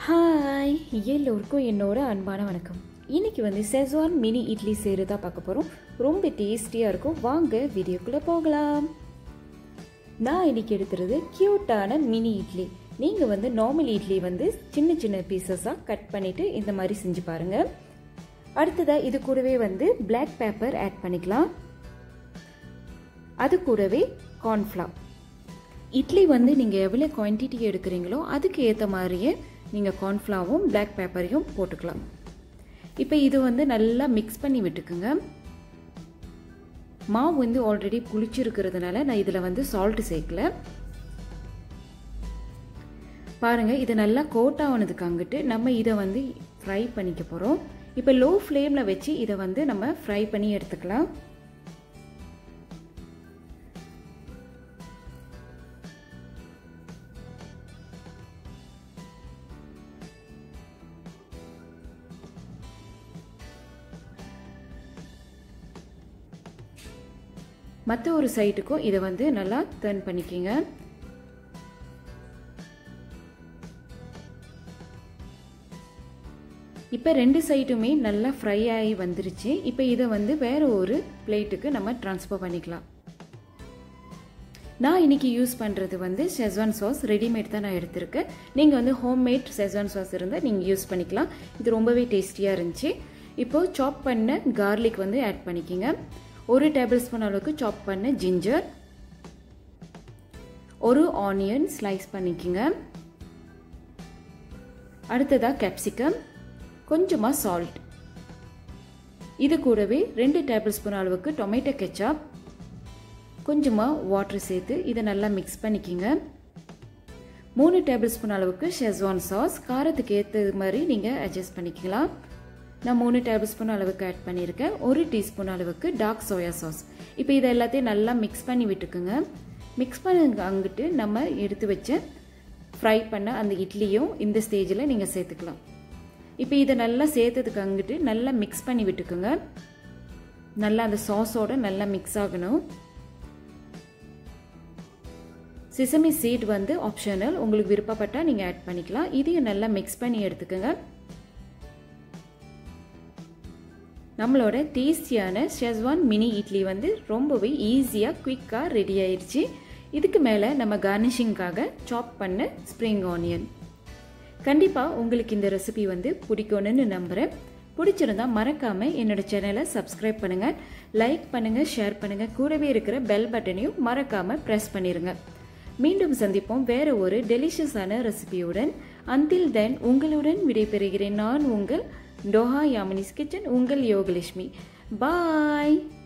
Hi எல்லோருக்கும் என்னோட அன்பான வணக்கம். இன்றைக்கி வந்து செஸ்வான் மினி இட்லி செய்கிறதா பார்க்க போகிறோம். ரொம்ப டேஸ்டியாக இருக்கும். வாங்க வீடியோக்குள்ளே போகலாம். நான் இன்றைக்கி எடுத்துறது க்யூட்டான மினி இட்லி. நீங்கள் வந்து நார்மல் இட்லி வந்து சின்ன சின்ன பீசஸாக கட் பண்ணிவிட்டு இந்த மாதிரி செஞ்சு பாருங்கள். அடுத்ததாக இது கூடவே வந்து பிளாக் பேப்பர் ஆட் பண்ணிக்கலாம். அது கூடவே கார்ன்ஃப்ளவர். இட்லி வந்து நீங்கள் எவ்வளோ குவான்டிட்டி எடுக்கிறீங்களோ அதுக்கு ஏற்ற மாதிரியே நீங்கள் கார்ன்ஃப்ளவரும் பிளாக் பேப்பரையும் போட்டுக்கலாம். இப்போ இது வந்து நல்லா மிக்ஸ் பண்ணி விட்டுக்குங்க. மாவு வந்து ஆல்ரெடி புளிச்சிருக்கிறதுனால நான் இதில் வந்து சால்ட் சேர்க்கல. பாருங்கள், இது நல்லா கோட் ஆனதுக்கு அங்கிட்டு நம்ம இதை வந்து ஃப்ரை பண்ணிக்க போகிறோம். இப்போ லோ ஃப்ளேமில் வச்சு இதை வந்து நம்ம ஃப்ரை பண்ணி எடுத்துக்கலாம். மற்ற ஒரு சைடுக்கும் இதை வந்து நல்லா டர்ன் பண்ணிக்கிங்க. இப்போ ரெண்டு சைடுமே நல்லா ஃப்ரை ஆகி வந்துருச்சு. இப்போ இதை வந்து வேறு ஒரு பிளேட்டுக்கு நம்ம ட்ரான்ஸ்ஃபர் பண்ணிக்கலாம். நான் இன்றைக்கி யூஸ் பண்ணுறது வந்து ஷெஸ்வான் சாஸ் ரெடிமேட் தான் நான் எடுத்திருக்கேன். நீங்கள் வந்து ஹோம்மேட் ஷெஸ்வான் சாஸ் இருந்தால் நீங்கள் யூஸ் பண்ணிக்கலாம். இது ரொம்பவே டேஸ்டியாக இருந்துச்சு. இப்போது சாப் பண்ண கார்லிக் வந்து ஆட் பண்ணிக்கிங்க. 1 டேபிள் ஸ்பூன் அளவுக்கு சாப் பண்ண ஜிஞ்சர், 1 ஆனியன் ஸ்லைஸ் பண்ணிக்கோங்க. அடுத்ததாக கேப்சிகம், கொஞ்சமாக சால்ட், இது கூடவே 2 டேபிள் ஸ்பூன் அளவுக்கு டொமேட்டோ கெச்சப், கொஞ்சமாக வாட்டர் சேர்த்து இதை நல்லா மிக்ஸ் பண்ணிக்கோங்க. 3 டேபிள் ஸ்பூன் அளவுக்கு ஷெஸ்வான் சாஸ், காரத்துக்கு ஏற்றது மாதிரி நீங்கள் அட்ஜஸ்ட் பண்ணிக்கலாம். நான் 3 டேபிள் ஸ்பூன் அளவுக்கு ஆட் பண்ணியிருக்கேன். 1 டீஸ்பூன் அளவுக்கு டார்க் சோயா சாஸ். இப்போ இதை எல்லாத்தையும் நல்லா மிக்ஸ் பண்ணி விட்டுக்குங்க. மிக்ஸ் பண்ண அங்கிட்டு நம்ம எடுத்து வச்ச ஃப்ரை பண்ண அந்த இட்லியும் இந்த ஸ்டேஜில் நீங்கள் சேர்த்துக்கலாம். இப்போ இதை நல்லா சேர்த்ததுக்கு அங்கிட்டு நல்லா மிக்ஸ் பண்ணி விட்டுக்குங்க. நல்லா அந்த சாஸோட நல்லா மிக்ஸ் ஆகணும். சிசமி சீட் வந்து ஆப்ஷனல், உங்களுக்கு விருப்பப்பட்டால் நீங்கள் ஆட் பண்ணிக்கலாம். இதையும் நல்லா மிக்ஸ் பண்ணி எடுத்துக்கோங்க. நம்மளோட டேஸ்டியான ஷெஸ்வான் மினி இட்லி வந்து ரொம்பவே ஈஸியாக குயிக்காக ரெடி ஆயிடுச்சு. இதுக்கு மேலே நம்ம கார்னிஷிங்காக சாப் பண்ண ஸ்ப்ரிங் ஆனியன். கண்டிப்பாக உங்களுக்கு இந்த ரெசிபி வந்து பிடிக்கும்னு நம்புகிறேன். பிடிச்சிருந்தா மறக்காமல் என்னோட சேனலை சப்ஸ்கிரைப் பண்ணுங்கள், லைக் பண்ணுங்கள், ஷேர் பண்ணுங்கள். கூடவே இருக்கிற பெல் பட்டனையும் மறக்காமல் ப்ரெஸ் பண்ணிடுங்க. மீண்டும் சந்திப்போம் வேறு ஒரு டெலிஷியஸான ரெசிபியுடன். அன்டில் தென் உங்களுடன் விடைபெறுகிறேன். நான் உங்கள் டோஹா யாமினிஸ் கிச்சன், உங்கள் யோகலட்சுமி. பாய்.